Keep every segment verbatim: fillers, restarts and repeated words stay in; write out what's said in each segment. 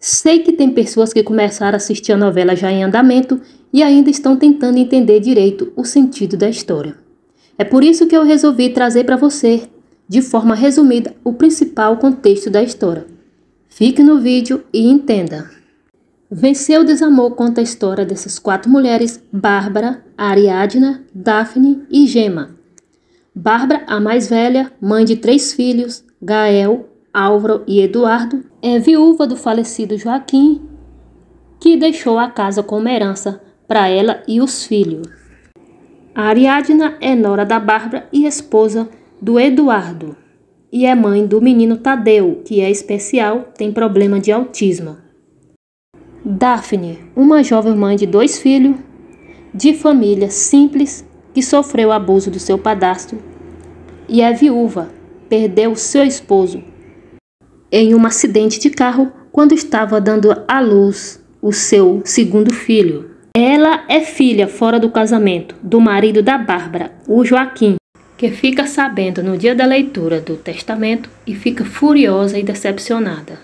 Sei que tem pessoas que começaram a assistir a novela já em andamento e ainda estão tentando entender direito o sentido da história. É por isso que eu resolvi trazer para você, de forma resumida, o principal contexto da história. Fique no vídeo e entenda. Vencer o Desamor conta a história dessas quatro mulheres: Bárbara, Ariadna, Daphne e Gema. Bárbara, a mais velha, mãe de três filhos, Gael, Álvaro e Eduardo, é viúva do falecido Joaquim, que deixou a casa como herança para ela e os filhos. A Ariadna é nora da Bárbara e esposa do Eduardo, e é mãe do menino Tadeu, que é especial, tem problema de autismo. Daphne, uma jovem mãe de dois filhos, de família simples, que sofreu abuso do seu padrasto, e é viúva, perdeu seu esposo em um acidente de carro quando estava dando à luz o seu segundo filho. Ela é filha fora do casamento do marido da Bárbara, o Joaquim, que fica sabendo no dia da leitura do testamento e fica furiosa e decepcionada.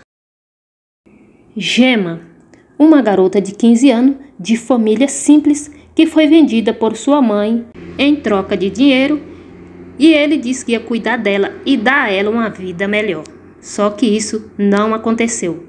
Gema, uma garota de quinze anos, de família simples, que foi vendida por sua mãe em troca de dinheiro, e ele disse que ia cuidar dela e dar a ela uma vida melhor. Só que isso não aconteceu.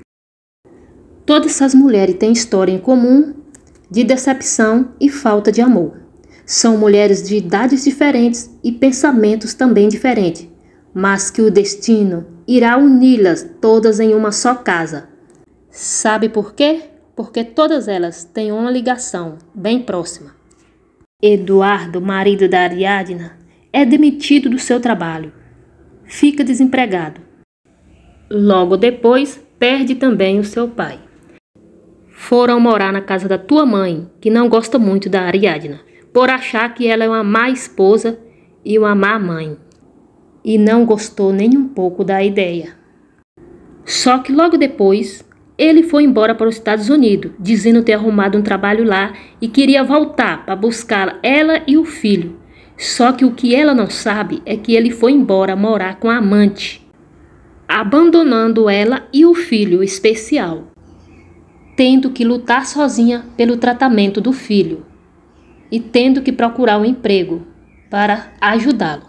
Todas essas mulheres têm história em comum de decepção e falta de amor. São mulheres de idades diferentes e pensamentos também diferentes, mas que o destino irá uni-las todas em uma só casa. Sabe por quê? Porque todas elas têm uma ligação bem próxima. Eduardo, marido da Ariadna, é demitido do seu trabalho. Fica desempregado. Logo depois, perde também o seu pai. Foram morar na casa da tua mãe, que não gosta muito da Ariadna, por achar que ela é uma má esposa e uma má mãe. E não gostou nem um pouco da ideia. Só que logo depois, ele foi embora para os Estados Unidos, dizendo ter arrumado um trabalho lá e queria voltar para buscar ela e o filho. Só que o que ela não sabe é que ele foi embora morar com a amante, abandonando ela e o filho especial, tendo que lutar sozinha pelo tratamento do filho e tendo que procurar um emprego para ajudá-lo.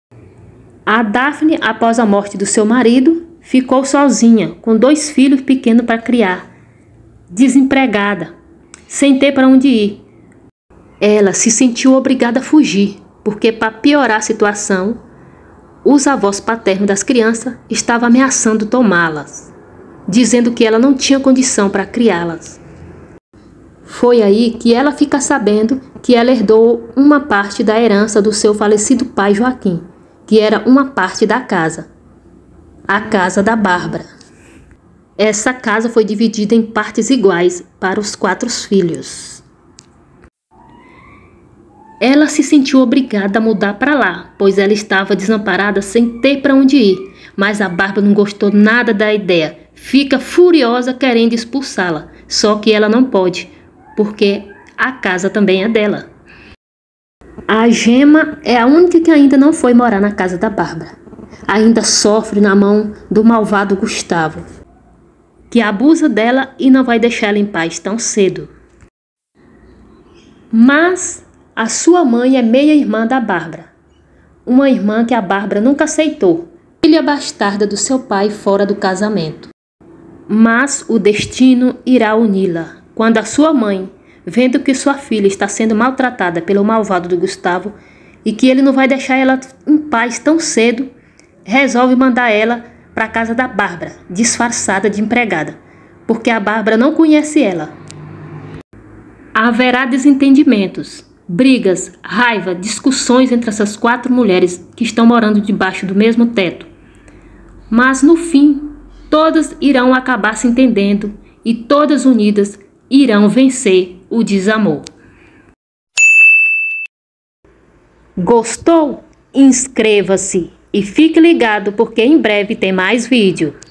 A Daphne, após a morte do seu marido, ficou sozinha, com dois filhos pequenos para criar, desempregada, sem ter para onde ir. Ela se sentiu obrigada a fugir, porque para piorar a situação, os avós paternos das crianças estavam ameaçando tomá-las, dizendo que ela não tinha condição para criá-las. Foi aí que ela fica sabendo que ela herdou uma parte da herança do seu falecido pai Joaquim, que era uma parte da casa, a casa da Bárbara. Essa casa foi dividida em partes iguais para os quatro filhos. Ela se sentiu obrigada a mudar para lá, pois ela estava desamparada sem ter para onde ir. Mas a Bárbara não gostou nada da ideia. Fica furiosa querendo expulsá-la. Só que ela não pode, porque a casa também é dela. A Gema é a única que ainda não foi morar na casa da Bárbara. Ainda sofre na mão do malvado Gustavo, que abusa dela e não vai deixar ela em paz tão cedo. Mas a sua mãe é meia-irmã da Bárbara, uma irmã que a Bárbara nunca aceitou, filha bastarda do seu pai fora do casamento. Mas o destino irá uni-la, quando a sua mãe, vendo que sua filha está sendo maltratada pelo malvado do Gustavo e que ele não vai deixar ela em paz tão cedo, resolve mandar ela para a casa da Bárbara, disfarçada de empregada, porque a Bárbara não conhece ela. Haverá desentendimentos, brigas, raiva, discussões entre essas quatro mulheres que estão morando debaixo do mesmo teto. Mas no fim, todas irão acabar se entendendo e todas unidas irão vencer o desamor. Gostou? Inscreva-se e fique ligado porque em breve tem mais vídeo.